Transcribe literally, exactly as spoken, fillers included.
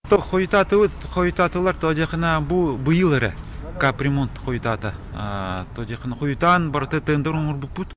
То хойтаты хойтатылар то дехна бу быйыл эре капремонт хойтата. То дехна хойтан барты тендер оңор бупут.